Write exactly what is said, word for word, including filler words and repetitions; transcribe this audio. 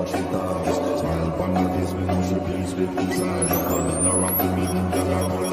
what she does. Smile upon her face, me know she pleased with desire. Calling around to me, girl, I